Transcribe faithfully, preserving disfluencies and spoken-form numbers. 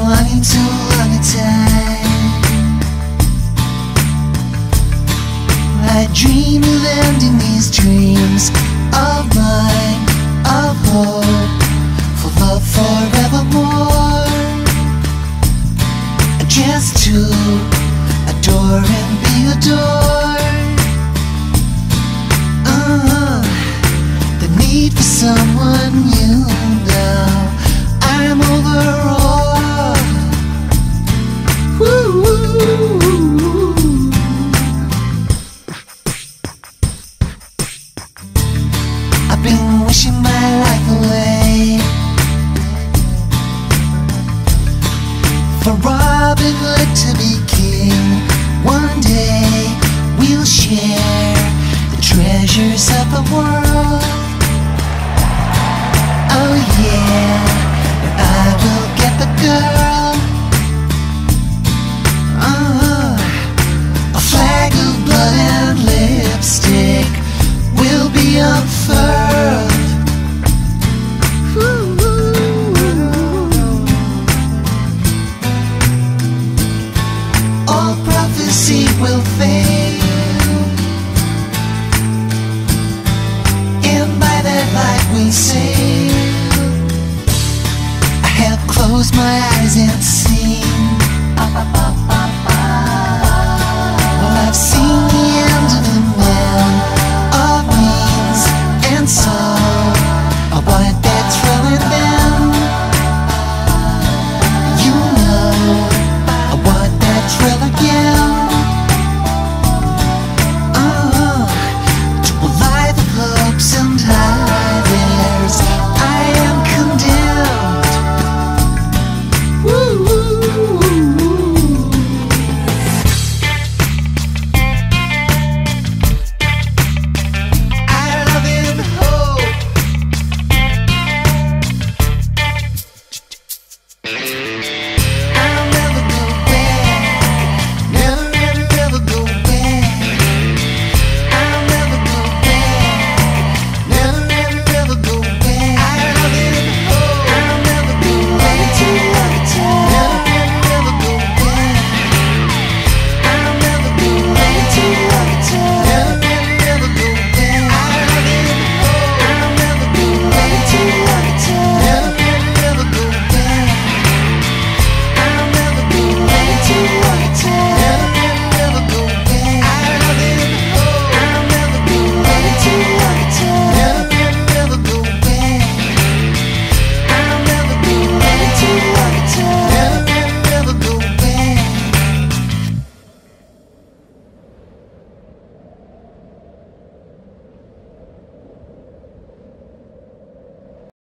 longing too long a time. I dream of ending these dreams of mine, of hope, for love forevermore. Just to adore and be adored. uh, The need for someone new now, I'm overawed. Woo-woo-woo-woo. I've been wishing my life away for Robin Hood to be king. One day we'll share the treasures of the world. Oh yeah, and I will get the girl. uh, A flag of blood and lipstick will be unfurled. All prophecy will fail, and by that light we sail. I have closed my eyes and seen